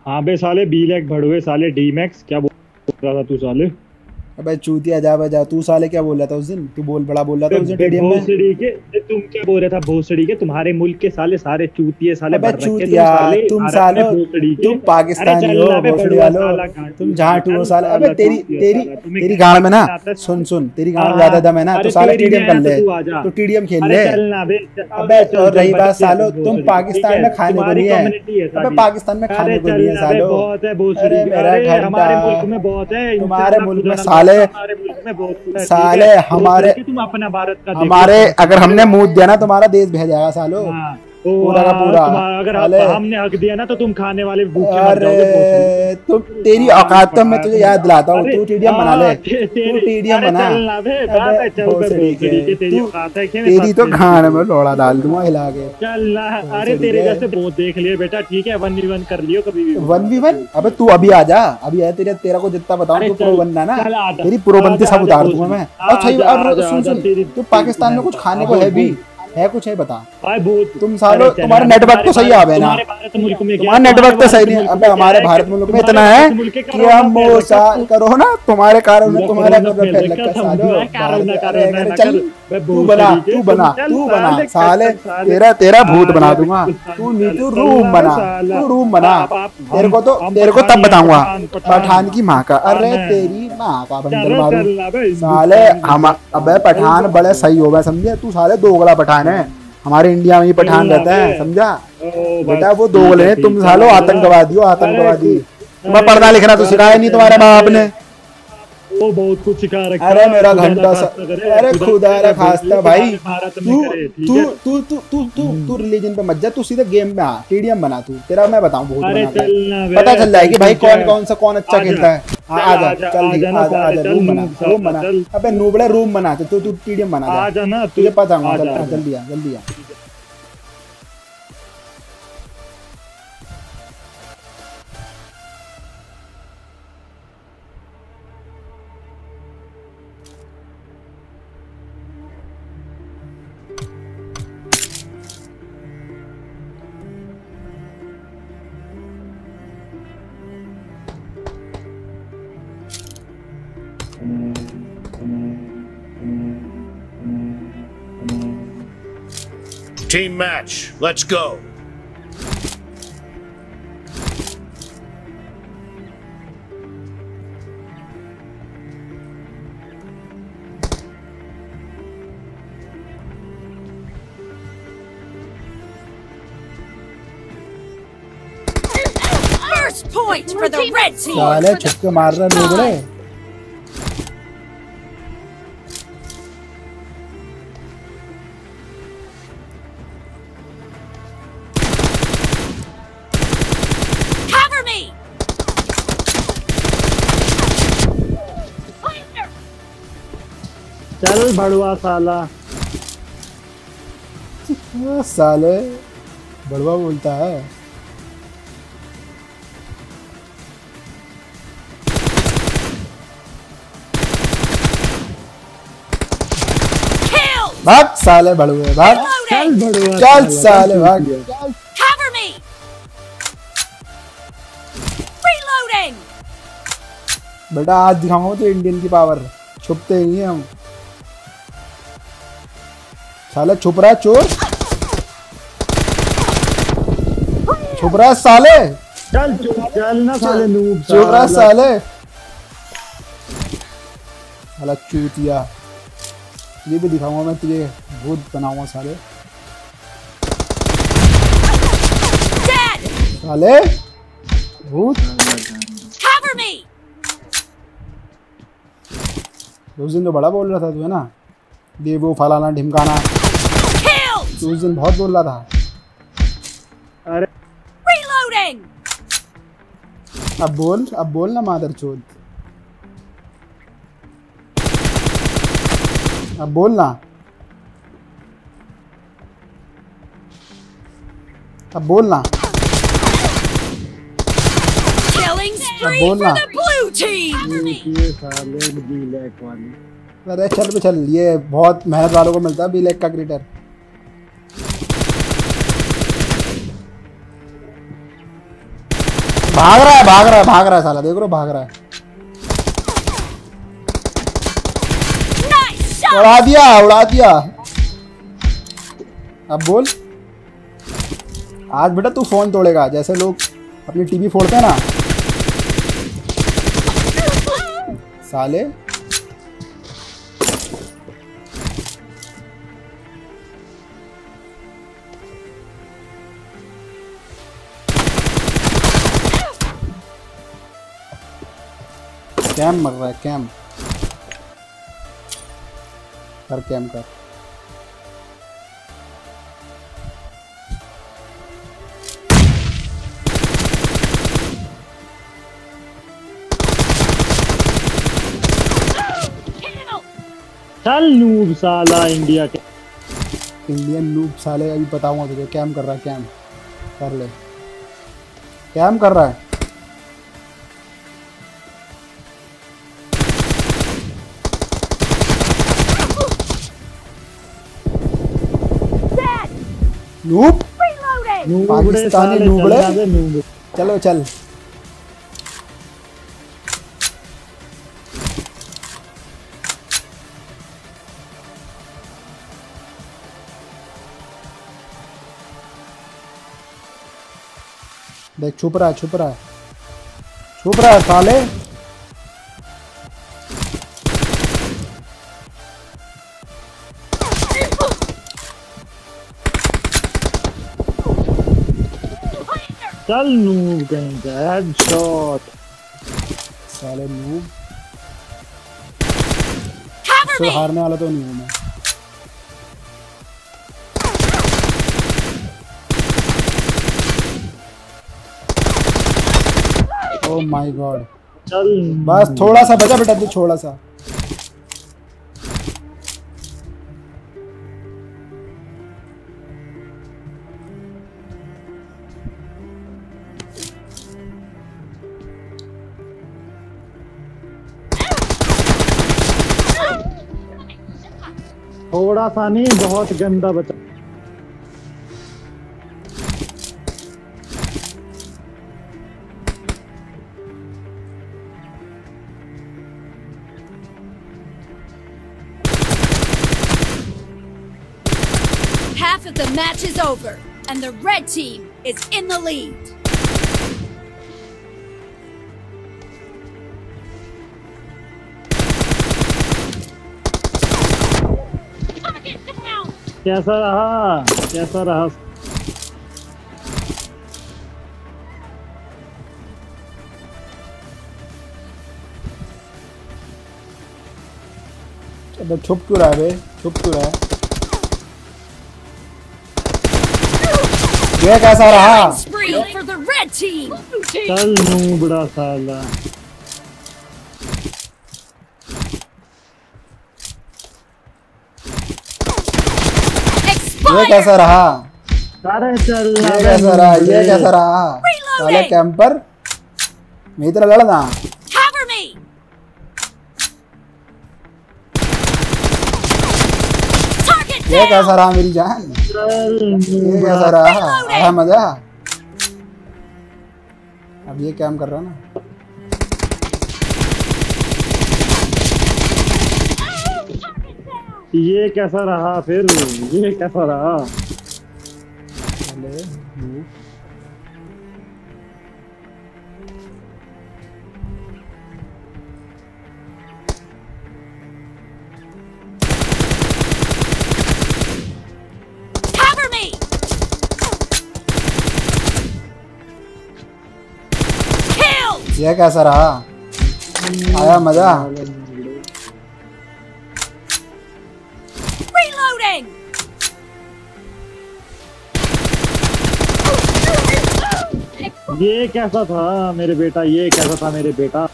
हाँ बे साले B lack भड़ुए साले डी मैक्स क्या बोल रहा था तू साले। अबे चूतिया जा बजा, तू साले क्या बोल रहा था उस दिन? तू बड़ा बोल रहा था उस दिन टीडीएम में। भोसड़ी के तुम क्या बोल रहे था? भोसड़ी के तुम्हारे मुल्क के साले सारे चूतिए साले अबे भर रखे चूतिया तुम सालो, तुम पाकिस्तानी हो भोसड़ी वालो, तुम झाटू हो साले। अबे तेरी गाड़ में ना, सुन तेरी गाड़ में ज्यादा दम है ना तो साले टीडीएम कर ले, तो टीडीएम खेल ले। अबे और रही बात सालो, तुम पाकिस्तान में खाने को नहीं है। अबे पाकिस्तान में खाने को नहीं है सालो। अरे मेरा घंटा तुम्हारे मुल्क में साले हमारे तुम अपना भारत का हमारे अगर हमने मुंह दिया ना तुम्हारा देश भेज जाएगा सालो, पूरा का पूरा। अगर हमने हक दिया ना तो तुम खाने वाले भूखे मर अरे जाओगे। तुम तेरी औकात तो मैं तुझे याद दिलाता हूँ, तू टीडीएम बना ले, तू टीडीएम बना। तेरी तो खाने में लोड़ा डाल दूंगा हिला के। चल ना, अरे तेरे जैसे बहुत देख लिए बेटा, ठीक है 1v1 कर लियो कभी भी। 1v1? अबे तू अभी आ जा, अभी है तेरा को जितना बताऊं तू प्रो बनना ना, तेरी प्रो बनती सब उतार दूंगा मैं। और सुन तू पाकिस्तान में कुछ खाने को है भी है, कुछ है बता। तुम सालो तुम्हारे नेटवर्क तो सही आवे ना, तुम्हारा नेटवर्क तो सही नहीं। अबे हमारे भारत मुल्क में इतना है कि हम करो ना तुम्हारे कारण तुम्हारा चल तू बना साले, तेरा भूत बना दूंगा। तू रूम बना, तेरे को तब बताऊंगा पठान की माँ का। अरे तेरी माँ का बंदर मारू साले हम। अबे पठान बड़े सही हो गए समझे, तू साले दोगला पठान है। हमारे इंडिया में ही पठान रहता है समझा बेटा, वो दोगले हैं। तुम सालो आतंकवादी हो, आतंकवादी। तुम्हें पढ़ना लिखना तो सिखाया नहीं तुम्हारे बाप ने। वो बहुत कुछ सिखा रखा। अरे मेरा घंटा अरे खुदा खास्ता भाई, तू रिलीजन पे मत जा, तू सीधे गेम में आ, टीडीएम बना तू। तेरा मैं बताऊं बहुत पता चल जाए कि भाई कौन अच्छा खेलता है। आजा चल रूम बना। अबे नूबड़े रूम बना, तू टीडीएम बना जा, तुझे पता होगा। जल्दी आ। Team match, let's go. First point for the red team. साले छक्के मार रहे नूबड़े। चल भड़ुआ साला। साले भड़ुआ बोलता है। भाग साले भड़ुए भाग, चल साले भाग। Cover me. Reloading. बेटा आज दिखाऊंगा तो इंडियन की पावर, छुपते नहीं हम साले। छुप रहा है चोर, छुप रहा है साले। चल ना साले नूब, छुप रहा है साले। साला चूतिया, ये भी दिखाऊंगा मैं तुझे, भूत बनाऊंगा साले। साले भूत। उस दिन तो बड़ा बोल रहा था तू है ना, ये वो फलाना ढिमकाना, तू उस दिन बहुत बोल रहा था। अरे अब बोल ना मादरचोद, अब बोलना, अब बोलना, बोलना। अरे चल चल, ये बहुत मेहनत वालों को मिलता है B-Leg का क्रिएटर। भाग रहा है भाग रहा है भाग रहा है साला, देख रो भाग रहा है। Nice shot. उड़ा दिया उड़ा दिया। अब बोल, आज बेटा तू फोन तोड़ेगा जैसे लोग अपनी टीवी फोड़ते हैं ना साले। कैम मर रहा है, कैम कर, कैम कर। Kill. चल नूब साला इंडिया के। इंडियन नूब साले, अभी बताऊंगा तुझे। कैम कर रहा है, कैम कर ले, कैम कर रहा है। Dead. Noob Reloading. नूबड़े पाकिस्तानी साले, नूबड़े। चल ना नूब। चलो चल। देख छुप रहा है, छुप रहा है, छुप रहा है साले। चल नूब कहीं का, हेडशॉट। साले नूब, Cover तो me. हारने वाला तो नहीं हूँ मैं। Oh my god. चल बस थोड़ा सा बचा बेटा, तू थोड़ा सा। थोड़ा सा नहीं, बहुत गंदा बचा। Half of the match is over, and the red team is in the lead. Target down. कैसा रहा, कैसा रहा? अबे छुप क्यों रहा है बे, छुप क्यों रहा है? ये कैसा रहा? Spree for the red team. चल नूबड़ा साला। ये Expired. कैसा रहा? अरे चल ये कैसा रहा? ये कैसा रहा? साले कैंपर मेरी तरह लड़ना। Cover me. Target ये down. कैसा रहा मेरी जान? ये कैसा रहा? आया मजा? अब ये काम कर रहा ना। ये कैसा रहा फिर, ये कैसा रहा? चले, move। Cover me. Killed. ये कैसा रहा? आया मजा? Reloading. ये कैसा था मेरे बेटा, ये कैसा था मेरे बेटा?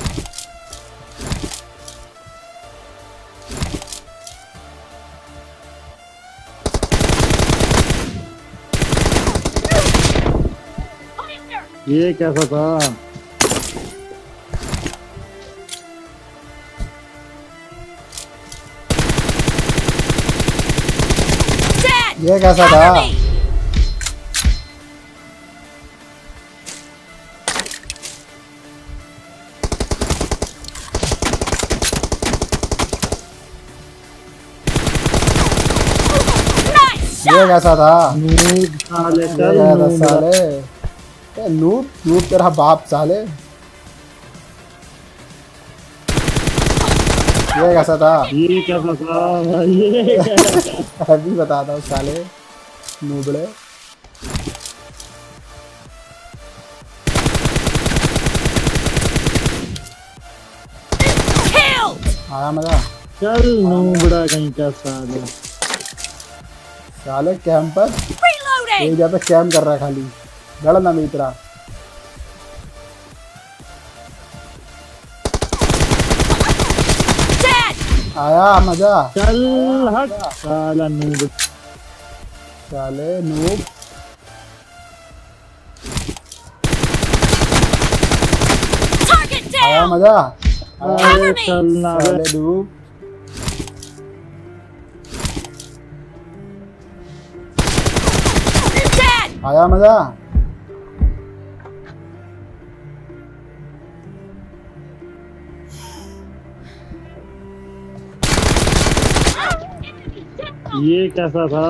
ये कैसा था? Dead. ये कैसा था? Cover me. ये कैसा था? नूब साले, ये चल कैसा नूब। साले? नूब नूब तेरा बाप साले। ये कैसा था? ये कैसा था? ये कैसा? अभी बताता हूँ साले नूबड़े। आया मजा? चल नूबड़ा कहीं का साले। साले कैंपर Reloading! एक जगह पे कैंप कर रहा है खाली, लड़ना मेरी तरह। Dead! आया मजा? चल हट साला नूब। साले नूब। Target आया down! मजा? अरे चल ना बे। साले नूब। Dead! आया मजा? ये कैसा था?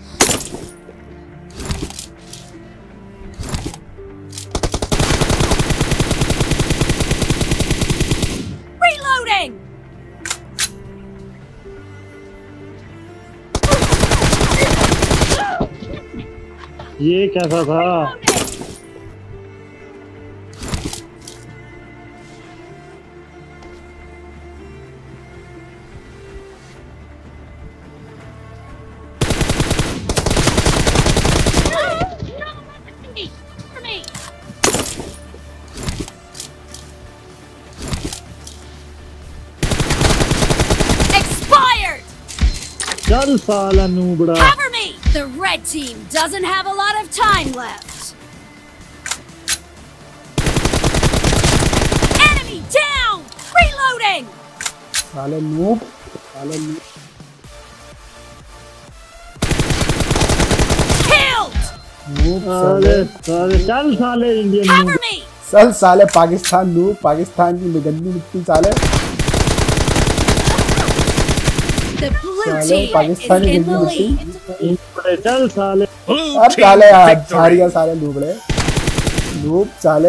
Reloading! ये कैसा था? For me! Expired! चल साला नूबड़ा। Cover me! The red team doesn't have a lot of time left. Enemy down! Reloading! साले नूब। साले नूब। Killed! नूब साले साले। साले चल साले इंडियन Cover नूब। me! चल साले पाकिस्तान नूब, पाकिस्तान की गंदी मिट्टी साले। The blue साले team is Pakistani in the गंदी lead. मिट्टी। नूबड़े चल साले। Blue अब team साले यार victory. हार गया साले नूबड़े। नूब साले।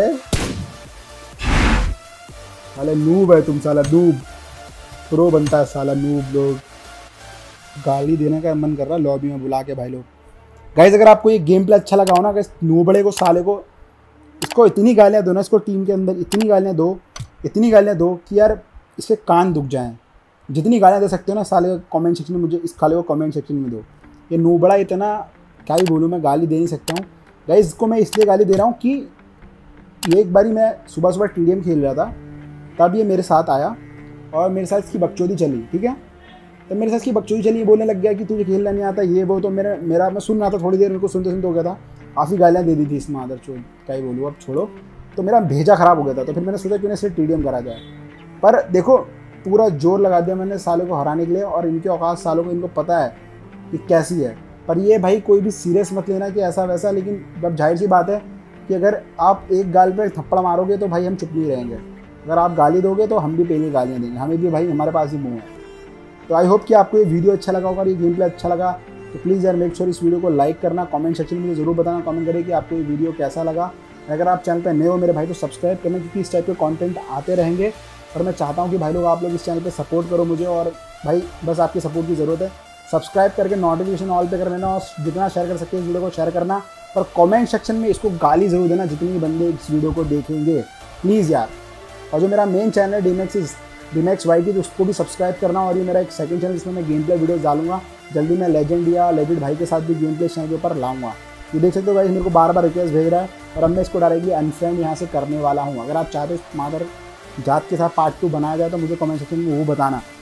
साले नूब है तुम साला नूब। प्रो बनता है साला नूब लोग। गाली देने का मन कर रहा है लॉबी में बुला के भाई लोग। गाइस अगर आपको ये गेम प्ले अच्छा लगा हो ना, गाइस नूबड़े को साले को इसको इतनी गालियाँ दो ना, इसको टीम के अंदर इतनी गालियाँ दो कि यार इसके कान दुख जाएं। जितनी गालियाँ दे सकते हो ना साले कमेंट सेक्शन में, मुझे इस साले को कमेंट सेक्शन में दो। ये नूबड़ा इतना क्या ही बोलूँ, मैं गाली दे नहीं सकता हूँ गाइस। इसको मैं इसलिए गाली दे रहा हूँ कि एक बारी मैं सुबह सुबह TDM खेल रहा था, तब ये मेरे साथ आया और मेरे साथ इसकी बकचोदी चली, ठीक है। तब मेरे साथ इसकी बकचोदी चली, बोलने लग गया कि तुझे खेलना नहीं आता ये वो। तो मेरा मैं सुन रहा था, थोड़ी देर मेरे को सुनते सुनते हो गया था, काफ़ी गालियाँ दे दी थी इस मादर चोद, क्या ही बोलूँ अब छोड़ो। तो मेरा भेजा ख़राब हो गया था, तो फिर मैंने सोचा कि इसे TDM करा जाए। पर देखो पूरा जोर लगा दिया मैंने सालों को हराने के लिए, और इनके औकात सालों को इनको पता है कि कैसी है। पर ये भाई कोई भी सीरियस मत लेना कि ऐसा वैसा, लेकिन जब जाहिर सी बात है कि अगर आप एक गाल पे थप्पड़ मारोगे तो भाई हम चुप नहीं रहेंगे। अगर आप गाली दोगे तो हम भी पहले गालियाँ देंगे, हमें भी भाई हमारे पास ही मुँह है। तो आई होप कि आपको ये वीडियो अच्छा लगा होगा, ये गेम प्ले अच्छा लगा तो प्लीज़ यार मेक श्योर इस वीडियो को लाइक करना। कमेंट सेक्शन में मुझे ज़रूर बताना, कमेंट करें कि आपको ये वीडियो कैसा लगा। अगर आप चैनल पर नए हो मेरे भाई तो सब्सक्राइब करना, क्योंकि इस टाइप के कंटेंट आते रहेंगे। और मैं चाहता हूँ कि भाई लोग आप लोग इस चैनल पे सपोर्ट करो मुझे, और भाई बस आपकी सपोर्ट की ज़रूरत है। सब्सक्राइब करके नोटिफिकेशन ऑल पे कर लेना, और जितना शेयर कर सकते हैं इस वीडियो को शेयर करना। और कमेंट सेक्शन में इसको गाली ज़रूर देना जितने बंदे इस वीडियो को देखेंगे, प्लीज़ यार। और जो मेरा मेन चैनल है डीमैक्स YT, तो उसको भी सब्सक्राइब करना। और ये मेरा एक सेकंड चैनल जिसमें मैं गेम प्ले वीडियो डालूंगा जल्दी। मैं लेजेंड या लेजेंड भाई के साथ भी गेम प्ले चैनल के ऊपर लाऊंगा। ये देख सकते हो भाई मेरे को बार बार रिक्वेस्ट भेज रहा है, और अब मैं इसको डायरेक्टली अनफ्रेंड यहाँ से करने वाला हूँ। अगर आप चाहते हो मादर जात के साथ पार्ट 2 बनाया जाए तो मुझे कमेंट सेक्शन में वो बताना।